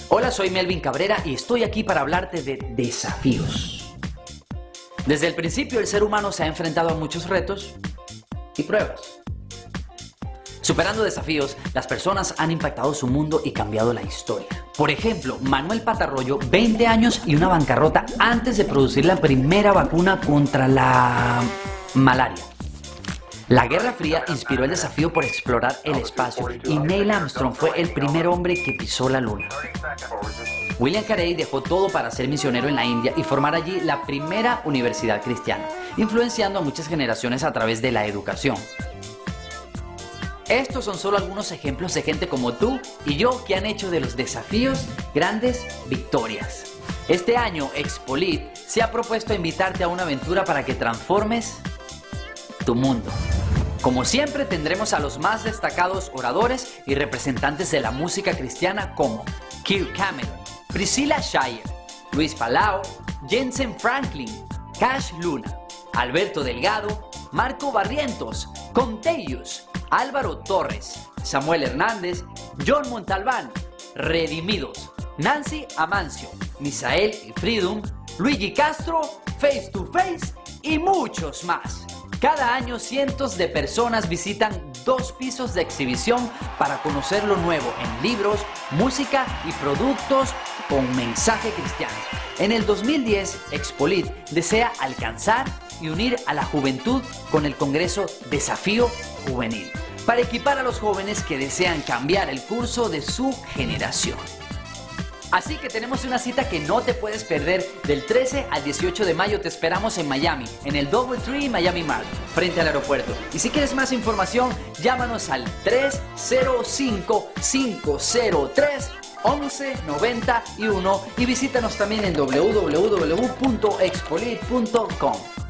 Hola, soy Melvin Cabrera y estoy aquí para hablarte de desafíos. Desde el principio el ser humano se ha enfrentado a muchos retos y pruebas. Superando desafíos, las personas han impactado su mundo y cambiado la historia. Por ejemplo, Manuel Patarroyo, 20 años y una bancarrota antes de producir la primera vacuna contra la malaria. La Guerra Fría inspiró el desafío por explorar el espacio y Neil Armstrong fue el primer hombre que pisó la luna. William Carey dejó todo para ser misionero en la India y formar allí la primera universidad cristiana, influenciando a muchas generaciones a través de la educación. Estos son solo algunos ejemplos de gente como tú y yo que han hecho de los desafíos grandes victorias. Este año, Expolit se ha propuesto invitarte a una aventura para que transformes tu mundo. Como siempre, tendremos a los más destacados oradores y representantes de la música cristiana como Kirk Cameron, Priscilla Shirer, Luis Palau, Jensen Franklin, Cash Luna, Alberto Delgado, Marco Barrientos, Contagious, Álvaro Torres, Samuel Hernández, John Montalbán, Redimidos, Nancy Amancio, Misael y Freedom, Luigi Castro, Face to Face y muchos más. Cada año cientos de personas visitan 2 pisos de exhibición para conocer lo nuevo en libros, música y productos con mensaje cristiano. En el 2010, Expolit desea alcanzar y unir a la juventud con el Congreso Desafío Juvenil, para equipar a los jóvenes que desean cambiar el curso de su generación. Así que tenemos una cita que no te puedes perder. Del 13 al 18 de mayo te esperamos en Miami, en el Doubletree Miami Mart, frente al aeropuerto. Y si quieres más información, llámanos al 305-503-1191 y visítanos también en www.expolit.com.